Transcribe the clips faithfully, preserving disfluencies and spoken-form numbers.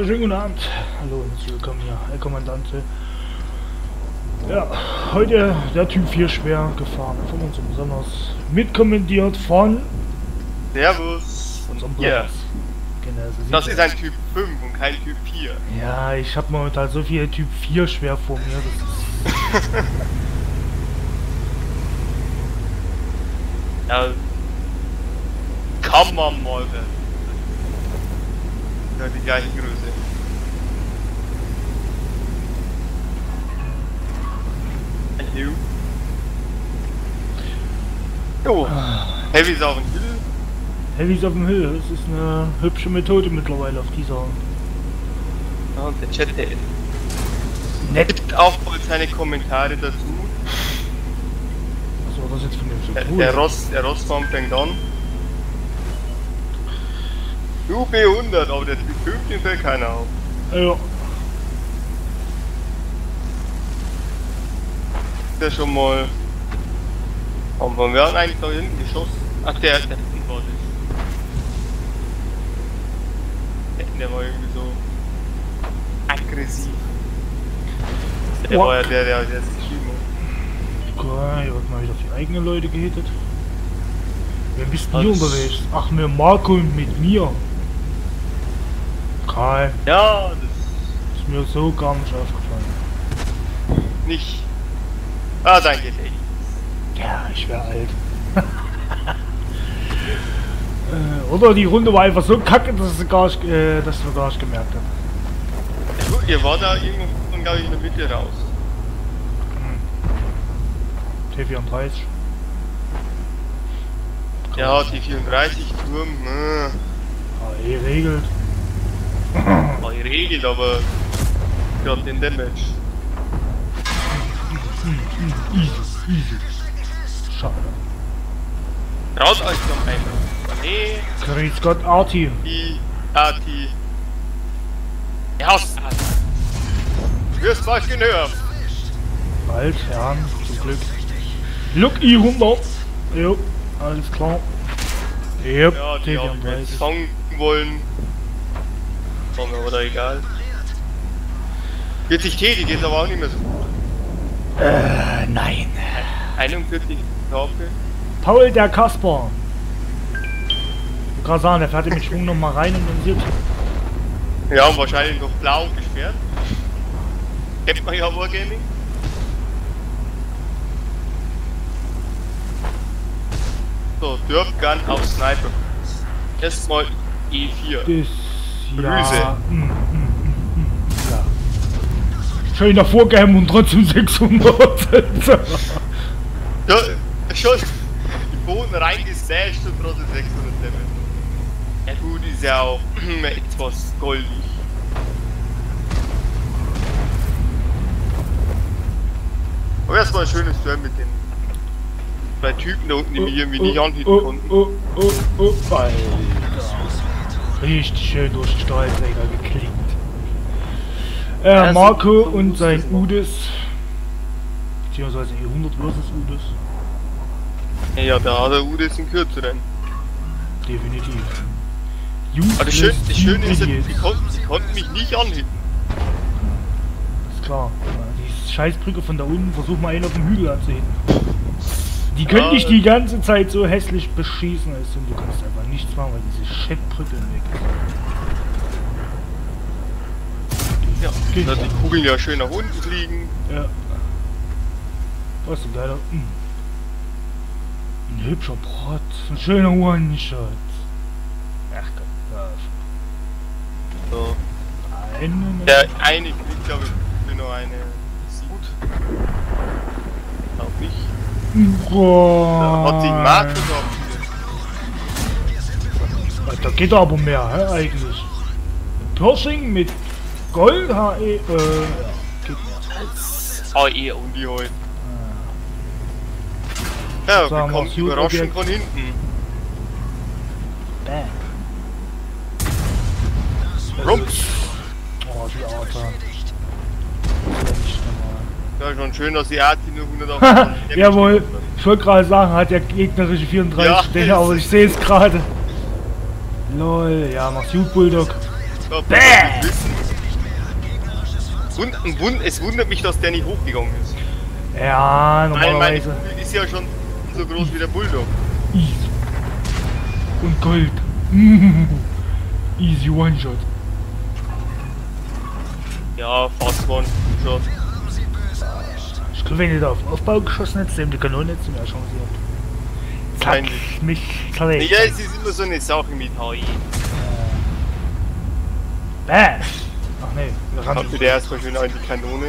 schönen guten Abend. Hallo und herzlich willkommen hier, Herr Kommandante. Ja, heute der Typ vier schwer gefahren von unserem besonders mitkommentiert von Servus unserem ja. Platz. Genau, so Das sieht ist ein Typ fünf und kein Typ vier. Ja, ich habe momentan so viel Typ vier schwer vor mir. Das ist Ja, kann man mal werden. Ja, die gleiche Größe. Hallo. Jo, Heavy ist auf dem Hill. Heavys auf dem Hill. Das ist eine hübsche Methode mittlerweile auf dieser. Ja, und der Chat, der nett auch mal seine Kommentare dazu. Was war das jetzt von dem so Der, cool? der Ross, der Rossbaum fängt an. U B hundert, aber der Typ fünf, den fällt keiner auf. Ja. Der schon mal. Aber wir haben eigentlich da hinten geschossen. Ach, der, der hinten war das. Der war irgendwie so aggressiv. Der What? war ja der, der jetzt geschrieben hat. Okay, hier wird mal wieder auf die eigenen Leute gehittet. Wer bist du Also- unterwegs? Ach, mit Marco und mit mir. Kai, Ja, das ist mir so gar nicht aufgefallen. ist nicht. Ah, dein Gedächtnis. Ja, ich wäre alt. äh, oder die Runde war einfach so kacke, dass, sie gar nicht, äh, dass wir gar nicht gemerkt haben. Ja, gut, ihr war da irgendwo, glaube ich, in der Mitte raus. T vierunddreißig. Ja, die vierunddreißig Turm, äh, Ah, eh regelt. war geregelt, aber gerade den Damage. Easy, easy. Schade. Raus euch noch einmal. Nee, Grüß Gott, Arti. die Arti. Ja, Arti. Du wirst bald genervt. Bald, ja, zum Glück. Look I hundert. Jo, alles klar. Yep, Ja, T die haben wir jetzt vierunddreißig. fangen wollen. War mir aber egal. vierzig T, die geht aber auch nicht mehr so gut. Äh, nein. einundvierzig Tafel. Paul der Kasper. Ich wollte gerade sagen, der fährt mit Schwung noch mal rein und dann sieht. Ja, und wahrscheinlich noch blau gesperrt. Kennt man ja Wargaming. So, Dörfgun auf Sniper. Erstmal E vier. Das, Grüße. ja. Mm, mm, mm, mm, ja. Schön davor geheim und trotzdem sechshundert. Ja, schon im Boden reingesasht und trotzdem sechshundert Damage. Ja gut, ist ja auch etwas goldig. Aber erstmal ein schönes Turm mit den zwei Typen da unten, die wir irgendwie nicht anhitten oh, konnten. oh, oh, oh, oh, Alter. Richtig schön durch den Stahlträger geklickt. Äh, Ja, so- Marco so und muss sein es machen. Udis. Beziehungsweise E hundert versus Udis. Ja, da hat der Ude ist ein kürzeren. Definitiv. Aber das, Schön, das Schöne ist, Idiots. sie konnten, sie konnten mich nicht anhitten. Ist klar. Die Scheißbrücke von da unten, versuch mal einen auf dem Hügel anzuheben. Die können Ja, dich die ganze Zeit so hässlich beschießen, ist und du kannst einfach nichts machen, weil diese Shit-Brücke weg ist. Ja, Geht dass ja. die Kugeln ja schön nach unten fliegen. Ja. Was ist ein geiler. Mh. Ein hübscher Prot. Ein schöner One-Shot. Ach Gott. So. Einen. Der eine kriegt, glaube ich, für nur eine Sud. Glaub ich. Da hat sich Marco drauf. Da geht aber mehr, hä, eigentlich. Pershing mit Gold, H E, äh, geht mehr. Ah, eh, und die heute. Ja, Sagen bekommt wir's, Überraschung Objekt. von hinten. Bam. Rums! Oh, die Arta. Das ist nicht normal. Ja, schon schön, dass die Arti nur hundertachtzig Jawohl, ich wollte gerade sagen, hat der gegnerische vierunddreißig Ja, Stelle, aber ich sehe es gerade. Lol, ja, mach's gut, Bulldog. Ja, Bäh! Wund, wund, es wundert mich, dass der nicht hochgegangen ist. Ja, Weil meine normalerweise. Kugel ist ja schon so groß wie der Bulldog. Easy. Und Gold. Easy One-Shot. Ja, fast One-Shot. Ich glaube, wenn ihr da auf den Aufbau geschossen hättest, die Kanone hättest du mehr Chance gehabt. Zack, Wahrscheinlich. mich zerlegt. Ja, es ist immer so eine Sache mit H I. Bäh! Ach nee, wir Habt haben ihr erstmal schön an die Kanone.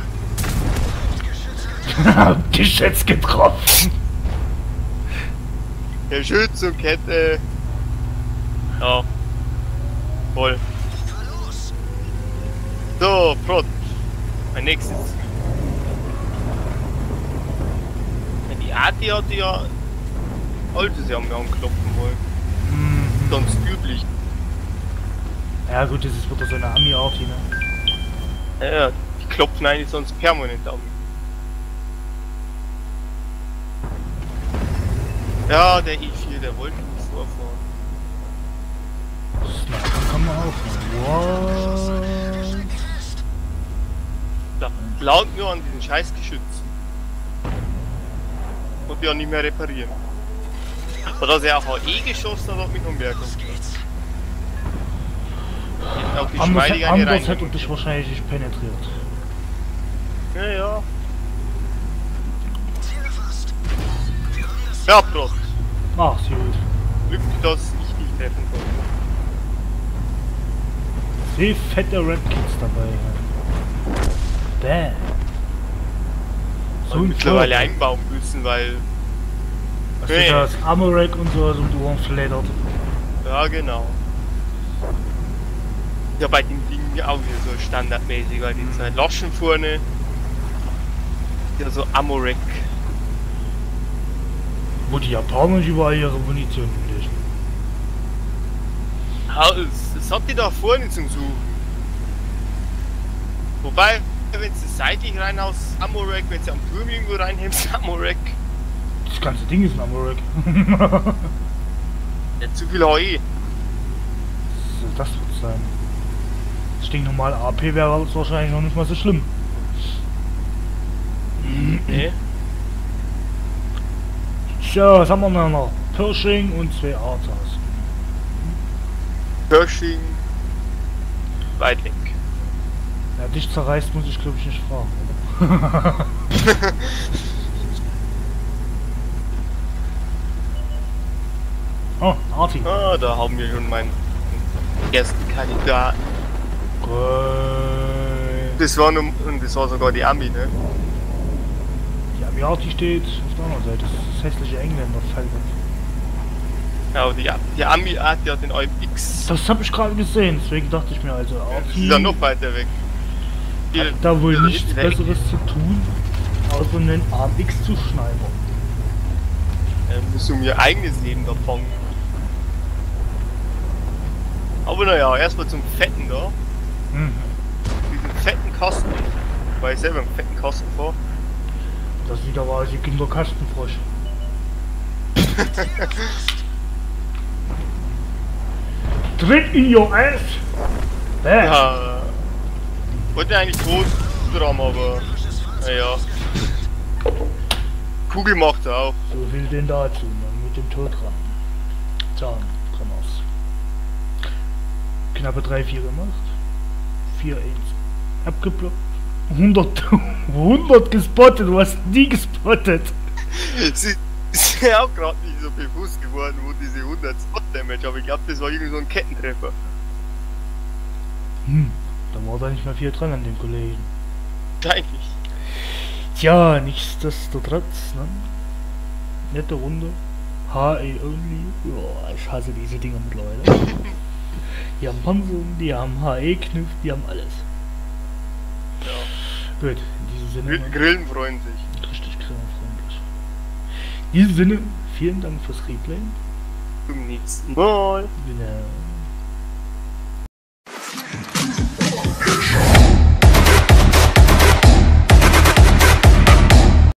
Geschütz getroffen. Der Schütz und Kette. Ja. Voll. So, Prot. Mein nächstes. Die Arti hatte ja Altes ja mir anklopfen wollen. Mhm. Sonst üblich. Ja gut, das ist wieder so eine Ami-Arti, ne? Ja, ja, die klopfen eigentlich sonst permanent an. Ja, der E vier, der wollte nicht vorfahren. Sniper kann man auch. What? Da laut nur an diesen scheiß Geschützen. Und die auch nicht mehr reparieren. Aber dass er auch H E geschossen hat, hat mich noch mehr gemacht. Auch die Anders, Schmeidige anders rein. hätte dich wahrscheinlich nicht penetriert. Ja, ja. Ja, Prost. Ach, gut. Glück, dass ich dich treffen konnte. Sehr fette Red Kids dabei. Bäh. So Und ein mittlerweile Tor. einbauen müssen, weil... Also Nee. das Amorek und so aus dem Ohren flattert. Ja, genau. Ja, bei den Dingen auch wieder so standardmäßig, weil die zwei Loschen vorne. Ja, so Amorek. Wo die Japaner nicht überall ihre Munition hinlegen. Ja, das, das habt ihr da vorne zum Suchen. Wobei, wenn du seitlich reinhaust, Amorek, wenn du am Turm irgendwo reinhebst, Amorek. Das ganze Ding ist ein Amorek. Ja, zu viel H E. Das wird sein. Das Ding normal A P wäre das wahrscheinlich noch nicht mal so schlimm. Nee. So, was haben wir denn noch? Pershing und zwei Arthas. Pershing. Weitling. Ja, dich zerreißt, muss ich glaube ich nicht fragen. Oh, Arti. Ah, da haben wir schon meinen ersten Kandidaten. Geil. Das war nur, und das war sogar die Ami, ne? Ja, wie Arti steht auf der anderen Seite. Das ist das hässliche Engländer-Feld. Ja, aber die, die Ami hat ja den A M X. Das habe ich gerade gesehen, deswegen dachte ich mir also, Das Arti ist ja noch weiter weg. hat da wohl Ja, nichts weg. Besseres zu tun, außer einen A M X zu schneiden. Er muss um ihr eigenes Leben davon. Aber naja, erstmal zum Fetten da. Mhm. Diesen fetten Kasten. Weil ich selber einen fetten Kasten fahre. Das sieht aber aus wie Kinderkastenfrosch. Tritt in your ass! Bäh. Ja. Wollte eigentlich tot dran, aber. Naja. Kugel macht er auch. So viel denn dazu, ne? Mit dem Todram. Zahntrammers. Knappe drei vier gemacht. vier eins. Abgeblockt. hundert, hundert gespottet, du hast nie gespottet. Sie ist ja auch gerade nicht so bewusst geworden, wo diese hundert Spot Damage, aber ich glaube, das war irgendwie so ein Kettentreffer. Hm, da war da nicht mehr viel dran an dem Kollegen. Wahrscheinlich. Tja, nichtsdestotrotz, ne? Nette Runde. H E only. Ja, ich hasse diese Dinger mittlerweile. Die haben Panzer, die haben H E-Knüpf, die haben alles. Ja. Gut, in diesem Sinne. Grill- Grillen freuen sich. Richtig freundlich. In diesem Sinne, vielen Dank fürs Replay. Zum nächsten Mal. Genau.